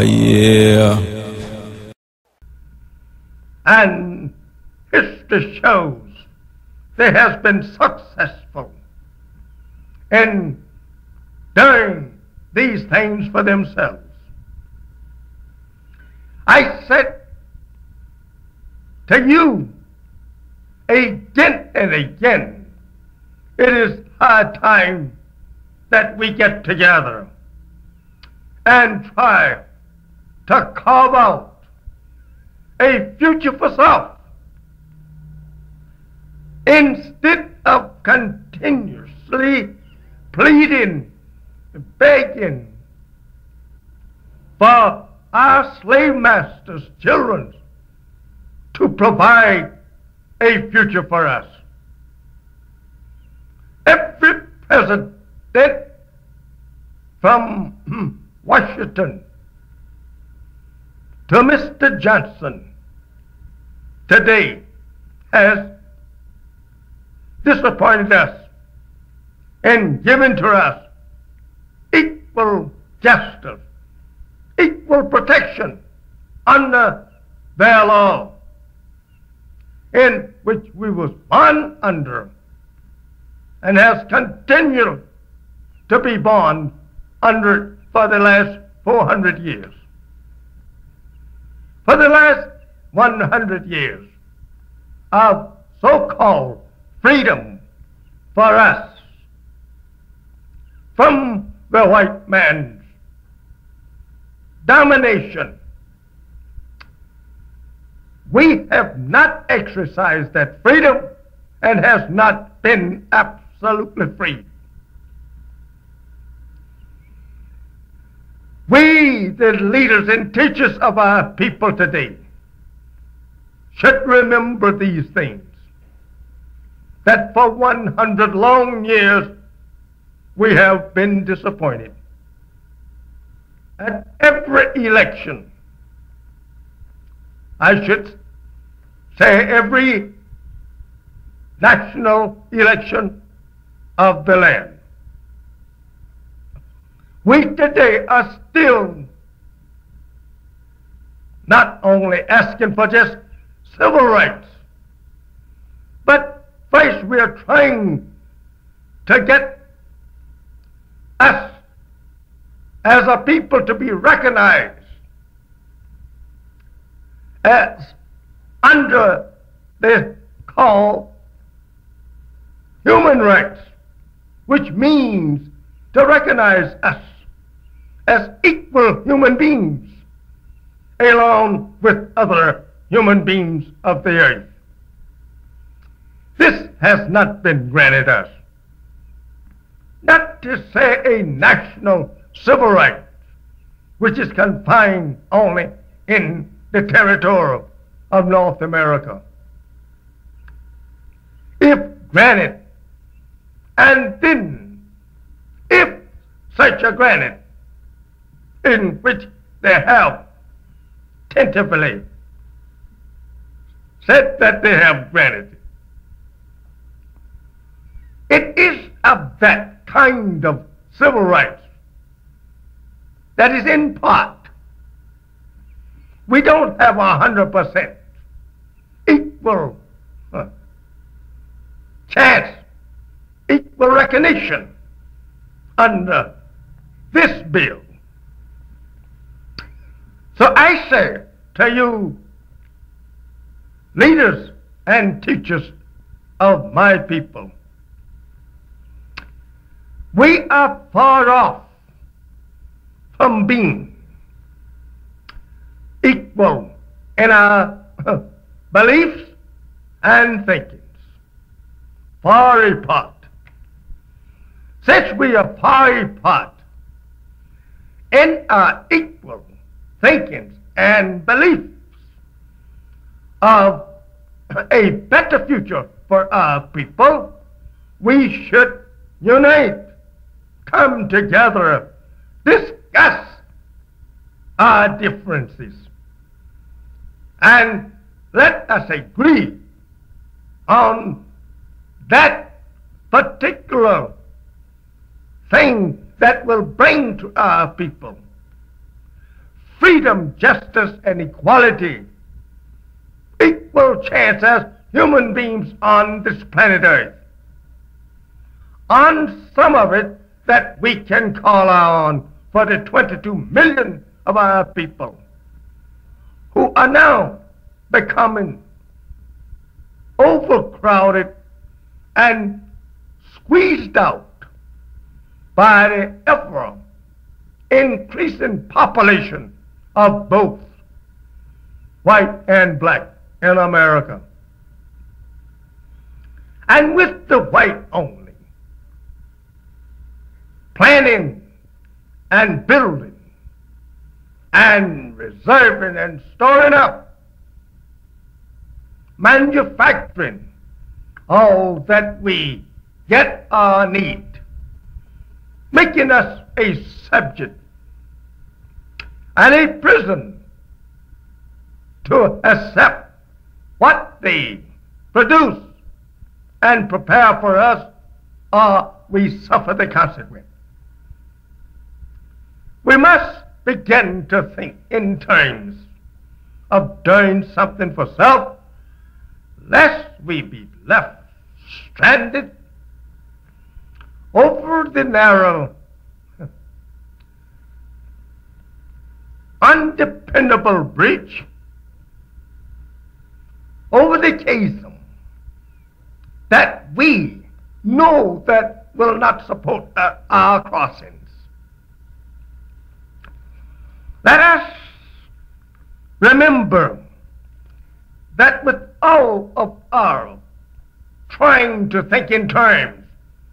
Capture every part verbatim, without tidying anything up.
yeah. And history shows they has been successful in doing these things for themselves. I said to you again and again, it is high time that we get together and try to carve out a future for self instead of continuously pleading, begging for our slave masters' children to provide a future for us. Every president from Washington to Mister Johnson today has disappointed us and given to us equal justice, equal protection under their law, in which we was born under and has continued to be born under for the last four hundred years. For the last one hundred years of so-called freedom for us from the white man's domination, we have not exercised that freedom and has not been absolutely free. We, the leaders and teachers of our people today, should remember these things, that for one hundred long years we have been disappointed. At every election, I should say every national election of the land, we today are still not only asking for just civil rights, but first we are trying to get us as a people to be recognized as under the call human rights, which means to recognize us as equal human beings along with other human beings of the earth. This has not been granted us. Not to say a national civil right, which is confined only in the territory of North America. If granted, and then if such a granted, in which they have tentatively said that they have granted, it is of that kind of civil rights that is in part. We don't have a hundred percent equal uh, chance, equal recognition under this bill. So I say to you, leaders and teachers of my people, we are far off from being equal in our uh, beliefs and thinkings, far apart. Since we are far apart in our equal thinkings and beliefs of a better future for our people, we should unite, come together, discuss our differences, and let us agree on that particular thing that will bring to our people freedom, justice, and equality, equal chance as human beings on this planet Earth. On some of it that we can call on for the twenty-two million of our people who are now becoming overcrowded and squeezed out by the ever increasing population of both white and black in America. And with the white only planning and building and reserving and storing up, manufacturing all that we get our need, making us a subject and a prison to accept what they produce and prepare for us, or we suffer the consequence. We must begin to think in terms of doing something for self, lest we be left stranded over the narrow, undependable bridge, over the chasm that we know that will not support uh, our crossings. Let us remember that with all of our trying to think in terms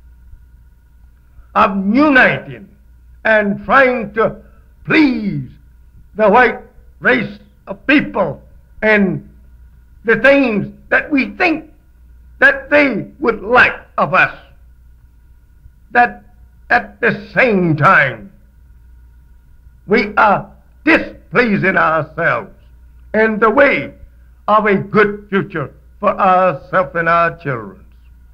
of uniting and trying to please the white race of people and the things that we think that they would like of us, that at the same time we are displeasing ourselves in the way of a good future for ourselves and our children.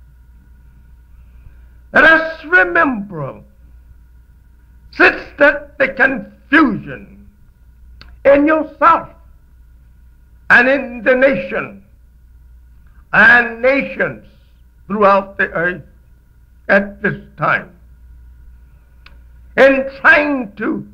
Let us remember, since that the confusion in yourself and in the nation and nations throughout the earth at this time, in trying to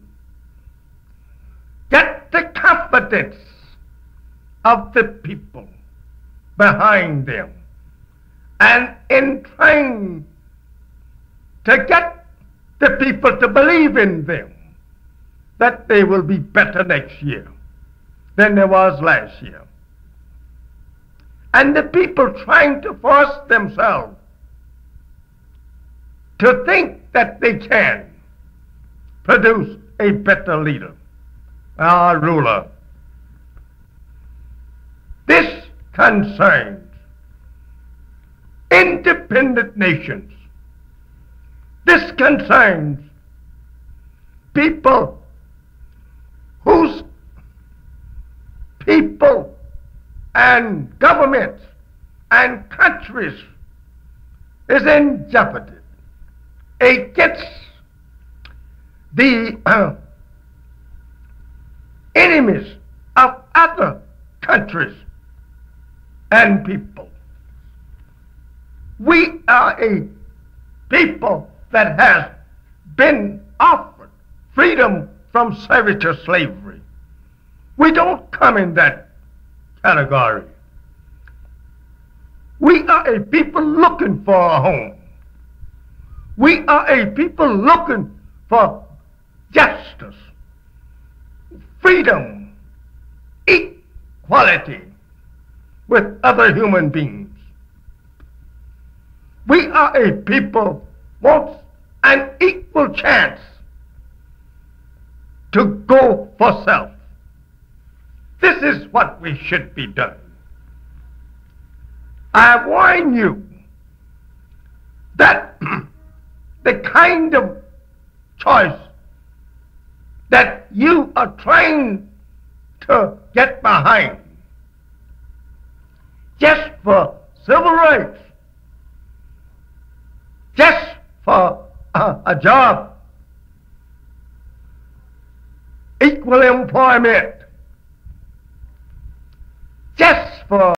get the confidence of the people behind them, and in trying to get the people to believe in them, that they will be better next year than they was last year. And the people trying to force themselves to think that they can produce a better leader, our ruler. This concerns independent nations. This concerns people whose people and governments and countries is in jeopardy against the uh, enemies of other countries and people. We are a people that has been offered freedom from servitude slavery. We don't come in that category. We are a people looking for a home. We are a people looking for justice, freedom, equality with other human beings. We are a people wants an equal chance to go for self. This is what we should be doing. I warn you that the kind of choice that you are trying to get behind just for civil rights, just for a, a job, equal equal employment just for